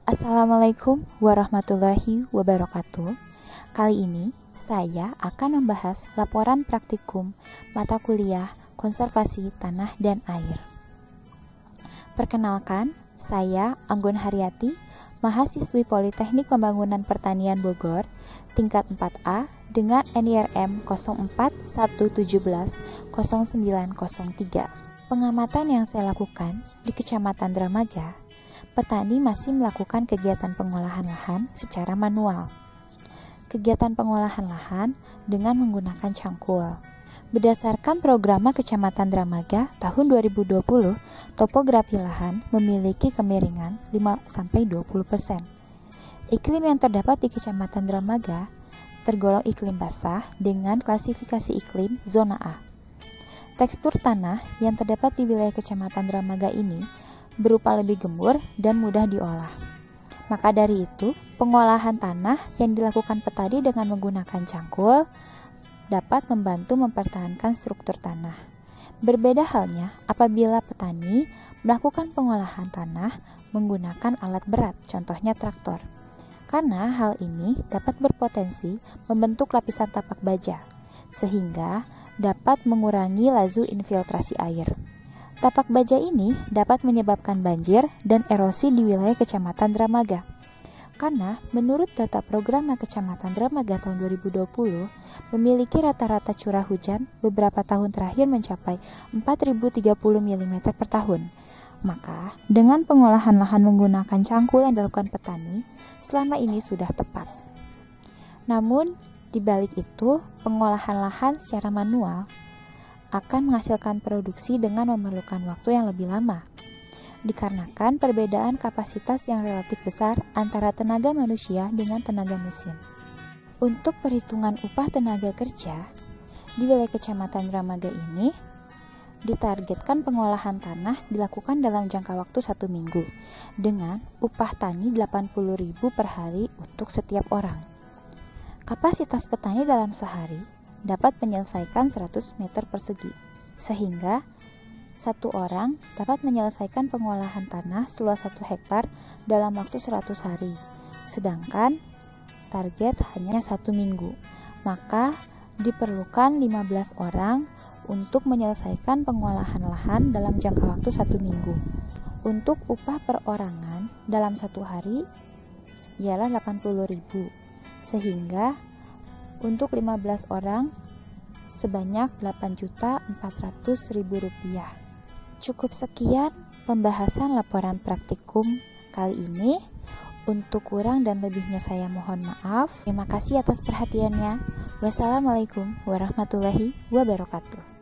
Assalamualaikum warahmatullahi wabarakatuh. Kali ini saya akan membahas laporan praktikum mata kuliah konservasi tanah dan air. Perkenalkan, saya Anggun Haryati, mahasiswi Politeknik Pembangunan Pertanian Bogor, tingkat 4A dengan NIRM 0411700903. Pengamatan yang saya lakukan di Kecamatan Dramaga, petani masih melakukan kegiatan pengolahan lahan secara manual. Kegiatan pengolahan lahan dengan menggunakan cangkul. Berdasarkan Programa Kecamatan Dramaga tahun 2020, topografi lahan memiliki kemiringan 5-20%. Iklim yang terdapat di Kecamatan Dramaga tergolong iklim basah dengan klasifikasi iklim zona A. Tekstur tanah yang terdapat di wilayah Kecamatan Dramaga ini berupa lebih gembur dan mudah diolah. Maka dari itu, pengolahan tanah yang dilakukan petani dengan menggunakan cangkul dapat membantu mempertahankan struktur tanah. Berbeda halnya apabila petani melakukan pengolahan tanah menggunakan alat berat, contohnya traktor. Karena hal ini dapat berpotensi membentuk lapisan tapak baja, sehingga dapat mengurangi laju infiltrasi air. Tapak baja ini dapat menyebabkan banjir dan erosi di wilayah Kecamatan Dramaga. Karena menurut data Programa Kecamatan Dramaga tahun 2020 memiliki rata-rata curah hujan beberapa tahun terakhir mencapai 4.030 mm per tahun. Maka dengan pengolahan lahan menggunakan cangkul yang dilakukan petani selama ini sudah tepat. Namun di balik itu, pengolahan lahan secara manual akan menghasilkan produksi dengan memerlukan waktu yang lebih lama, dikarenakan perbedaan kapasitas yang relatif besar antara tenaga manusia dengan tenaga mesin. Untuk perhitungan upah tenaga kerja, di wilayah Kecamatan Dramaga ini, ditargetkan pengolahan tanah dilakukan dalam jangka waktu 1 minggu, dengan upah tani 80.000 per hari untuk setiap orang. Kapasitas petani dalam sehari dapat menyelesaikan 100 meter persegi, sehingga satu orang dapat menyelesaikan pengolahan tanah seluas 1 hektar dalam waktu 100 hari, sedangkan target hanya 1 minggu. Maka diperlukan 15 orang untuk menyelesaikan pengolahan lahan dalam jangka waktu 1 minggu. Untuk upah perorangan dalam 1 hari ialah 80.000, sehingga untuk 15 orang sebanyak Rp8.400.000. Cukup sekian pembahasan laporan praktikum kali ini. Untuk kurang dan lebihnya saya mohon maaf. Terima kasih atas perhatiannya. Wassalamualaikum warahmatullahi wabarakatuh.